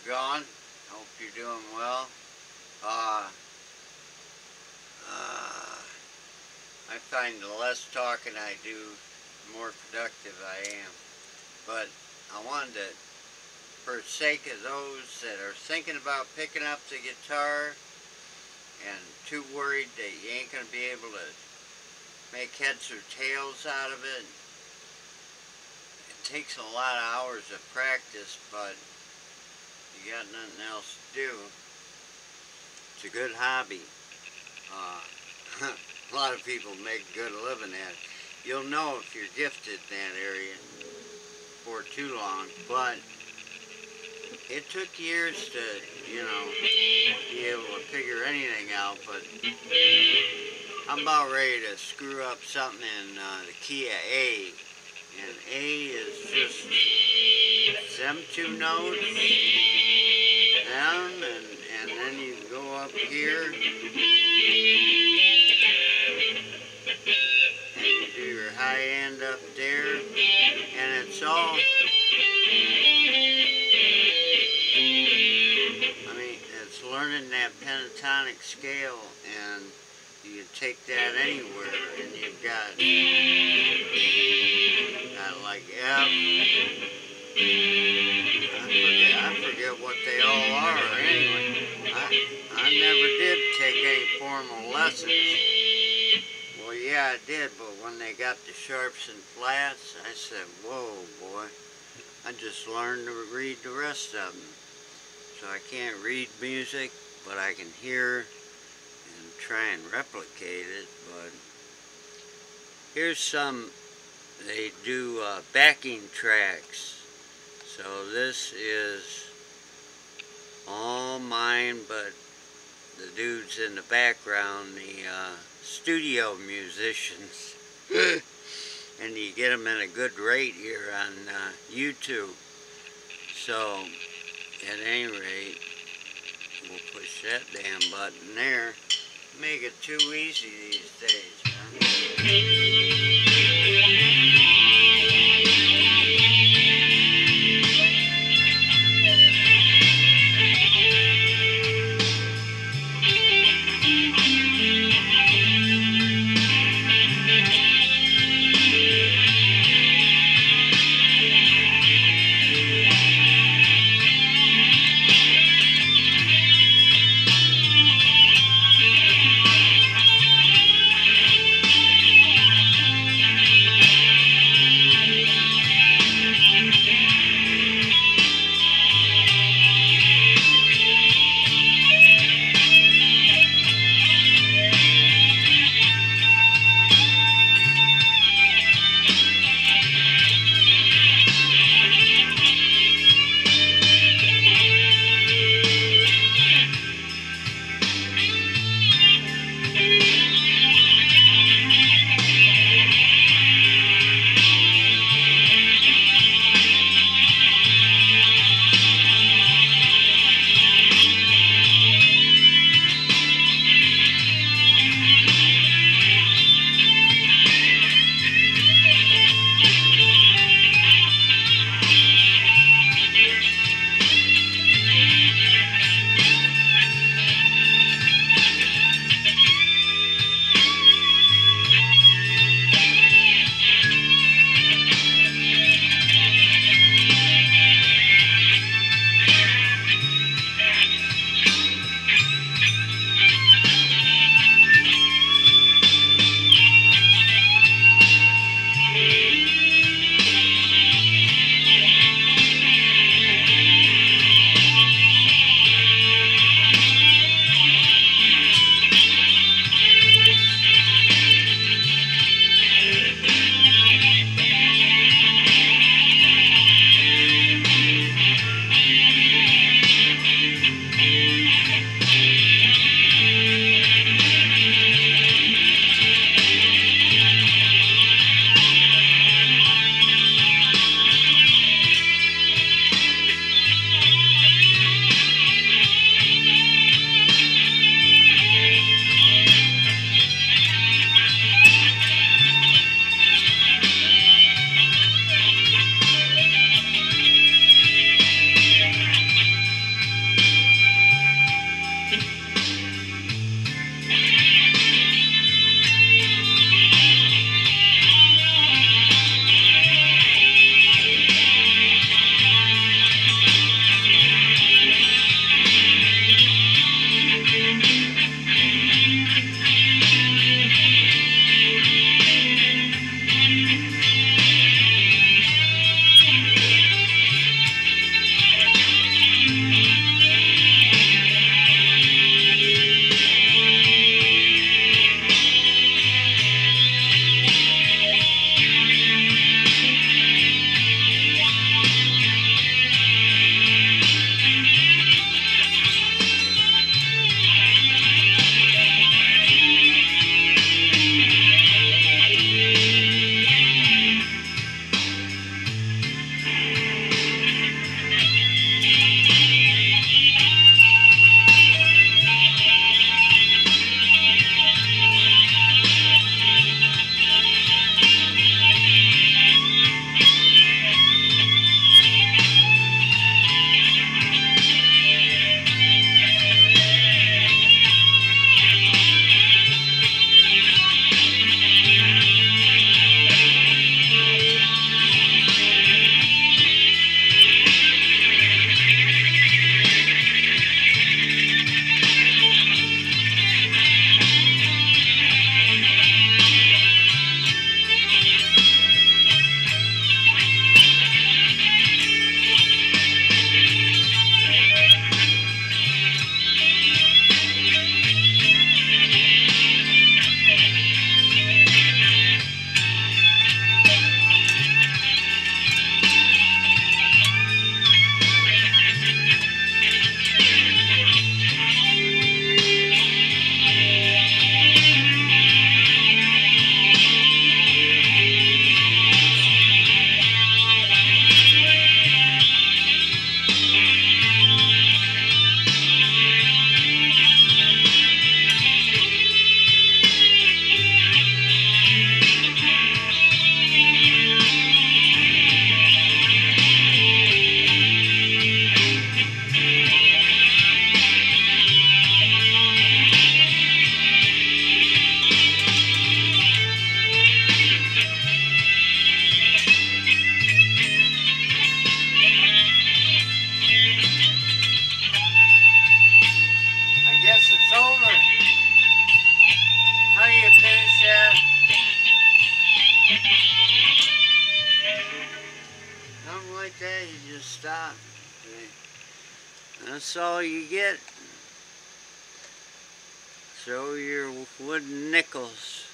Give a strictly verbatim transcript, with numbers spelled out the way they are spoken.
you going? Hope you're doing well. Uh, uh, I find the less talking I do, the more productive I am. But I wanted to, for the sake of those that are thinking about picking up the guitar and too worried that you ain't going to be able to make heads or tails out of it, it takes a lot of hours of practice, but you got nothing else to do. It's a good hobby. Uh, a lot of people make a good living at it. You'll know if you're gifted in that area for too long, but it took years to, you know, be able to figure anything out, but I'm about ready to screw up something in uh, the key of A, and A is just them two notes, down, and, and then you go up here, and you do your high end up there, and it's all, I mean, it's learning that pentatonic scale, and you can take that anywhere, and you've got, got like F, I forget, I forget what they all are anyway. I, I never did take any formal lessons. Well, yeah, I did, but when they got the sharps and flats, I said, whoa, boy, I just learned to read the rest of them. So I can't read music, but I can hear and try and replicate it. But here's some, they do uh, backing tracks. So this is all mine, but the dudes in the background, the uh, studio musicians. And you get them at a good rate here on uh, YouTube. So at any rate, we'll push that damn button there. Make it too easy these days, man. something like that, you just stop. See? That's all you get. So your wooden nickels.